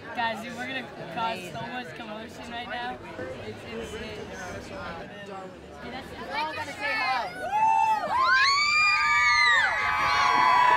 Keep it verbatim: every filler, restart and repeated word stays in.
Guys, dude, we're gonna cause so much commotion right now. It's insane. Hey, that's, we're all gonna say hi.